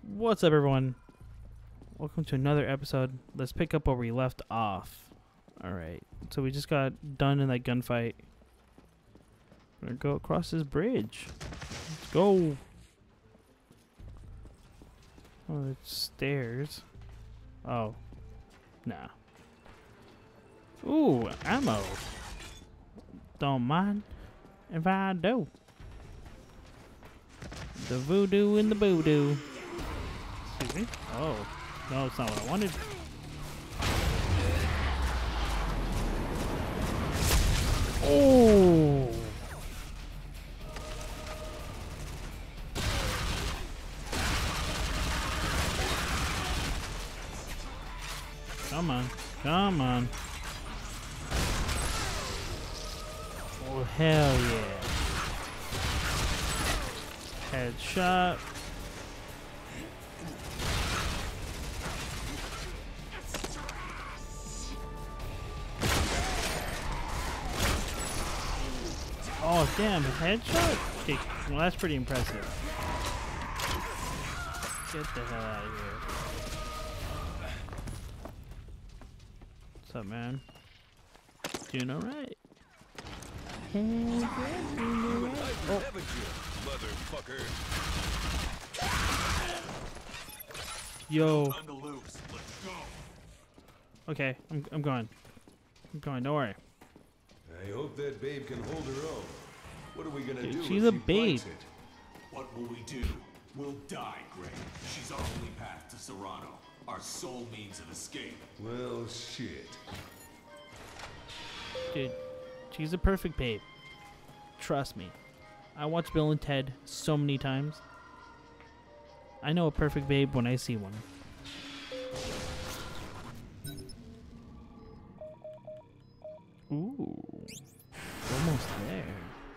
What's up, everyone? Welcome to another episode. Let's pick up where we left off. Alright, so we just got done in that gunfight. We're gonna go across this bridge. Let's go. Oh, it's stairs. Oh. Nah. Ooh, ammo. Don't mind if I do. The voodoo and the voodoo. Excuse me? Oh. No, it's not what I wanted. Oh! Come on. Come on. Oh, hell yeah. Headshot. Oh, damn, headshot? Okay, well, that's pretty impressive. Get the hell out of here. What's up, man? Doing alright. Doing alright. Oh. Motherfucker. Yo. Okay, I'm going. I'm going, don't worry. I hope that babe can hold her own. What are we gonna do? She's if a she babe. bites it? What will we do? We'll die, Gray. She's our only path to Serrano, our sole means of escape. Well, shit. Dude, she's a perfect babe. Trust me. I watched Bill and Ted so many times. I know a perfect babe when I see one. Ooh. Almost there.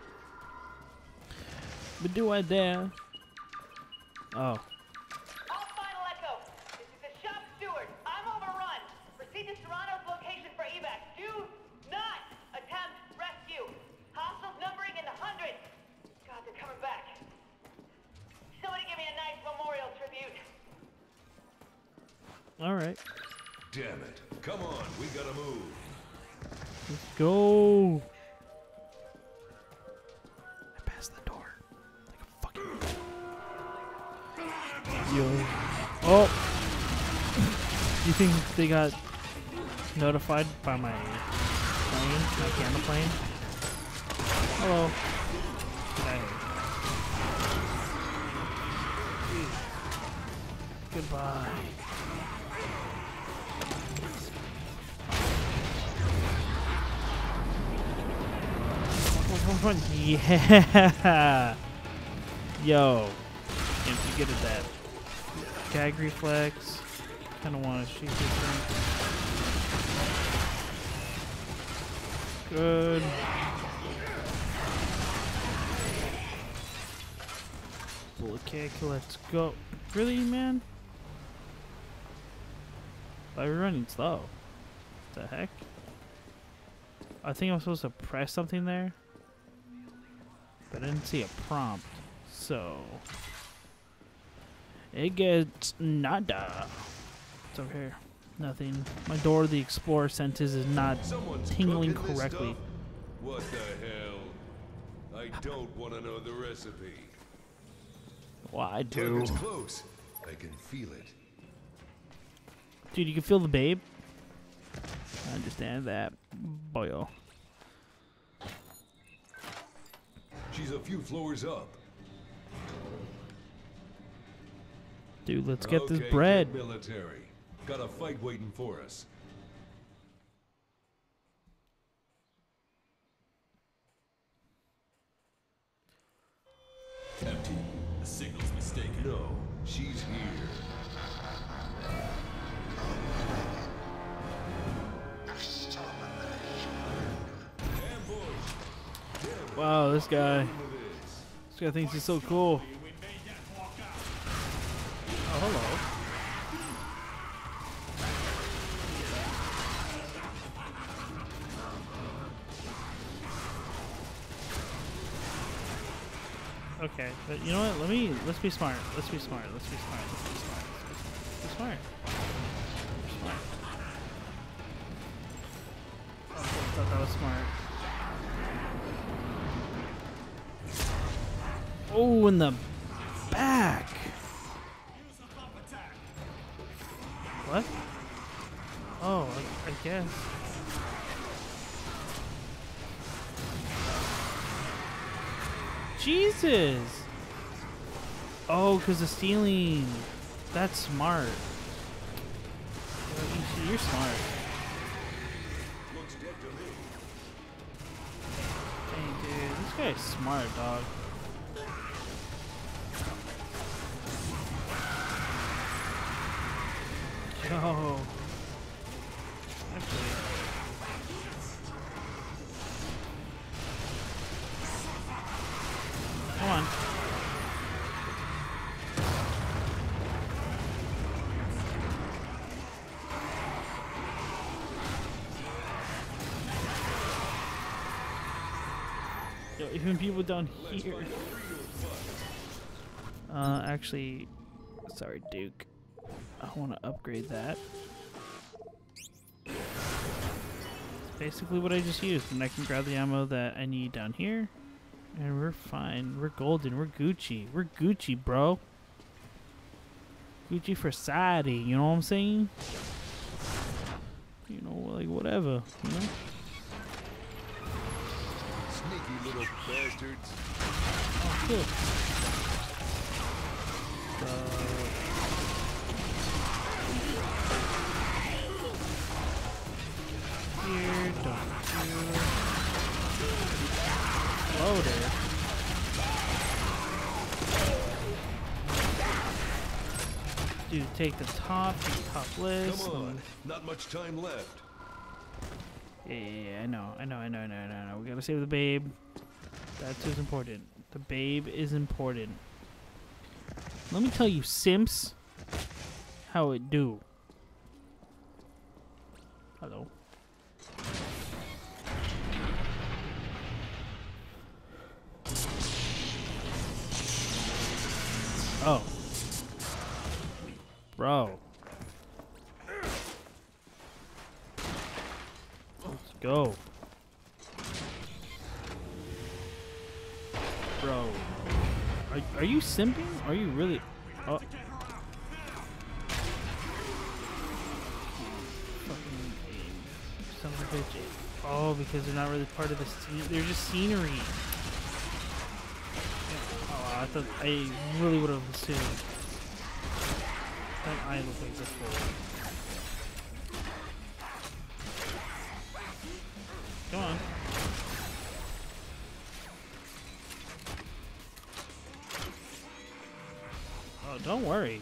But do I dare? Oh. All final echo. This is the shop steward. I'm overrun. Proceed to Serrano's location for evac. Do not attempt rescue. Hostiles numbering in the hundreds. God, they're coming back. Somebody give me a nice memorial tribute. Alright. Damn it. Come on, we gotta move. Let's go. I passed the door. Like a fucking. Yo. Oh. You think they got notified by my plane? My camera plane? Hello. Hey. Goodbye. Yeah. Yo. Can't you get at that? Gag reflex. Kind of want to shoot this thing. Good. Bullet kick. Let's go. Really, man? Why are we running slow? What the heck? I think I'm supposed to press something there, but I didn't see a prompt, so it gets nada. It's over here. Nothing. My Dora the Explorer sentence is not Someone's tingling cooking this correctly. stuff? What the hell? I don't want to know the recipe. Well, I Look, do. it's close. I can feel it. Dude, you can feel the babe. I understand that, boyo. She's a few floors up. Dude, let's get Okay, this bread. get military. Got a fight waiting for us. Empty. The signal's mistaken. No, she's here. Wow, this guy thinks he's so cool. Oh, hello. Okay, but you know what? Let's be smart. Let's be smart. Let's be smart. Let's be smart. Let's be smart. Smart. Oh, I thought that was smart. Oh, in the back. What? Oh, I guess. Jesus! Oh, because of stealing. That's smart. You're smart. Looks dead to me. Dang, dude. This guy's smart, dog. Yo. Actually. Come on. Yo, even people down here. Actually, sorry, Duke. I want to upgrade that. Basically what I just used, and I can grab the ammo that I need down here. And we're fine. We're golden. We're Gucci. We're Gucci, bro. Gucci for society. You know what I'm saying? You know, like whatever. You know? Sneaky little bastards. Oh, cool. Here, don't do. Loader. Dude, take the top list. Come on, not much time left. Yeah, I know. We gotta save the babe. That's what's important. The babe is important. Let me tell you, simps, how it do. Hello. Oh. Bro. Let's go. Bro. Are you simping? Are you really? Oh. Fucking son of a bitch. Oh, because they're not really part of the scene. They're just scenery. Oh, I thought I really would have assumed. That eye looks like this fool. Come on. Oh, don't worry.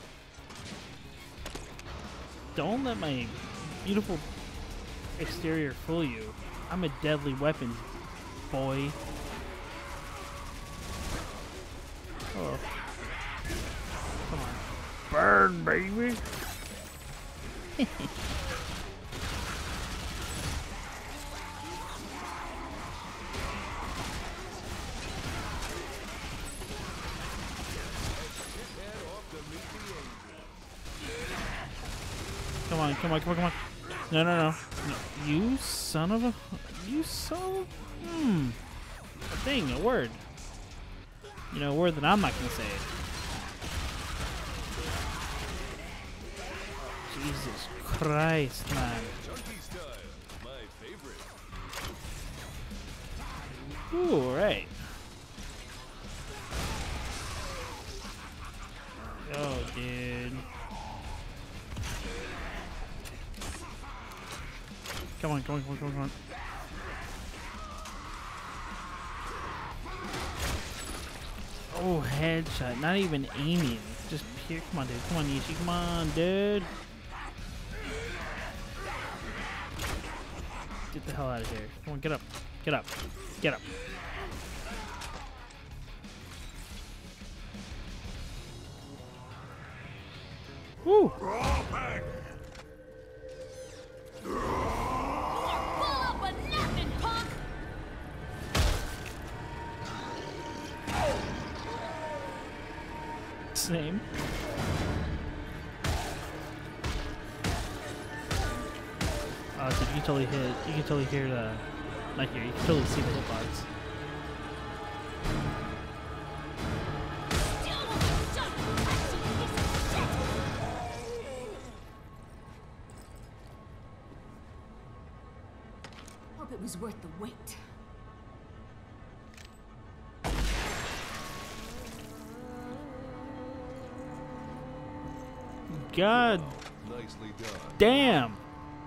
Don't let my beautiful exterior fool you. I'm a deadly weapon, boy. Oh. Come on. Burn, baby! Come on. No. You son of a... You son of... A thing, a word. You know, a word that I'm not gonna say. Jesus Christ, man. Chunky style, my favorite. Ooh, alright. Oh, dude. Come on. Oh, headshot. Not even aiming. Just pure. Come on, dude. Come on, Nishi. Come on, dude. Get the hell out of here. Come on, get up. Get up. Woo! Same. Oh, dude, you can totally hear. You can totally hear the. Not here. You can totally see the hitbox. Hope it was worth the wait. God Nicely done. damn.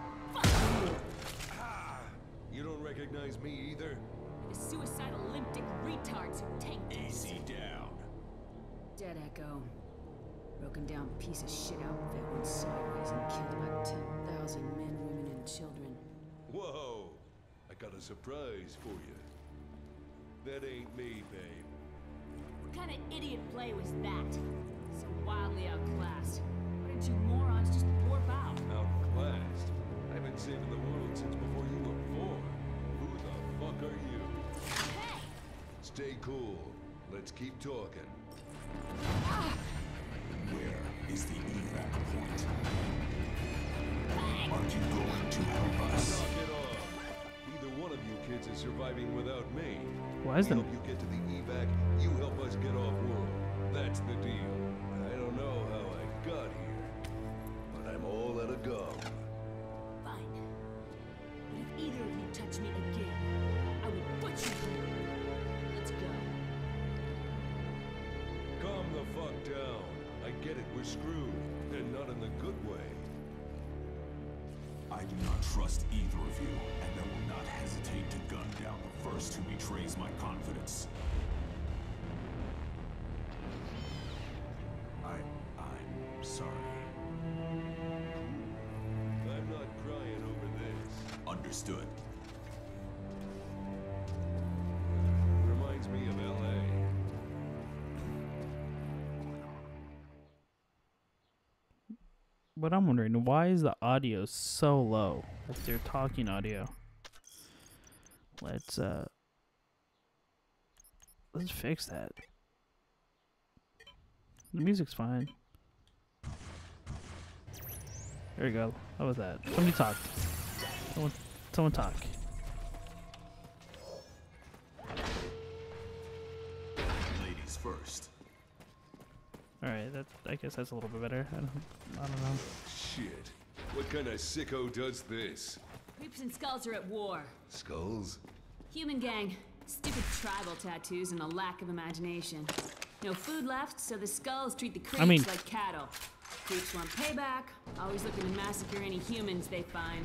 You don't recognize me either? The suicidal limp-dick retards who tanked us. Easy down. Dead Echo. Broken down piece of shit outfit went sideways and killed about 10,000 men, women, and children. Whoa! I got a surprise for you. That ain't me, babe. What kind of idiot play was that? So wildly outclassed. Why didn't you morons just warp out? Outclassed. I've been saving the world since before you were born. Who the fuck are you? Hey! Stay cool. Let's keep talking. Where is the evac point? Aren't you going to help us? Knock it off. Neither one of you kids is surviving without me. Why is We the help you get to the evac, you help us get off world. That's the deal. I don't know how I got here, but I'm all out of gum. Fine. But if either of you touch me again, I will butcher you. Let's go. Calm the fuck down. I get it, we're screwed, and not in the good way. I do not trust either of you, and I will not hesitate to gun down the first who betrays my confidence. I'm sorry. I'm not crying over this. Understood. Reminds me of LA. But I'm wondering, why is the audio so low? Like they're talking audio. Let's fix that. The music's fine. There we go. How was that? Somebody talk. Someone talk. Ladies first. All right, I guess that's a little bit better. I don't know. Shit. What kind of sicko does this? Creeps and skulls are at war. Skulls? Human gang. Stupid tribal tattoos and a lack of imagination. No food left, so the skulls treat the creeps like cattle. Creeps want payback, always looking to massacre any humans they find.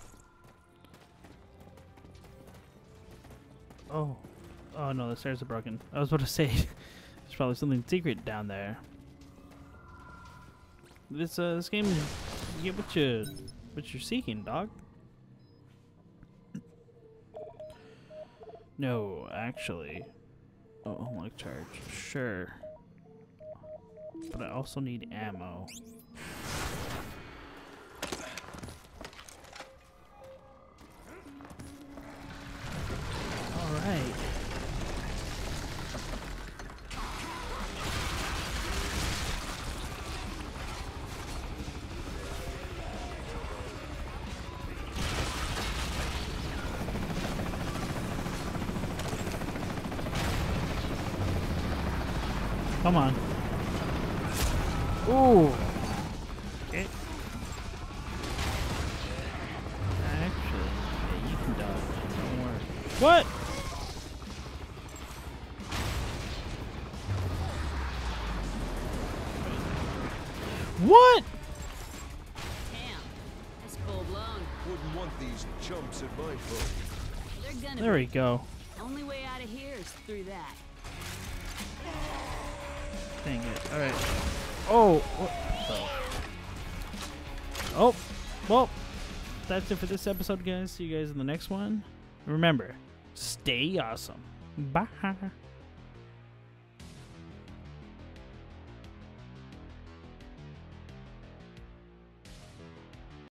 Oh no, the stairs are broken. I was about to say, there's probably something secret down there. This game, you get what you're seeking, dog. No, actually. Oh, unlock charge. Sure. But I also need ammo. Alright. Come on. Ooh. Okay. Actually, yeah, you can dodge. Don't worry. What? What? Damn, that's full blown. Wouldn't want these chumps at my place. They're gonna There be. we go. Only way out of here is through that. Dang it. Alright. Oh. What? Oh. Well, that's it for this episode, guys. See you guys in the next one. Remember, stay awesome. Bye.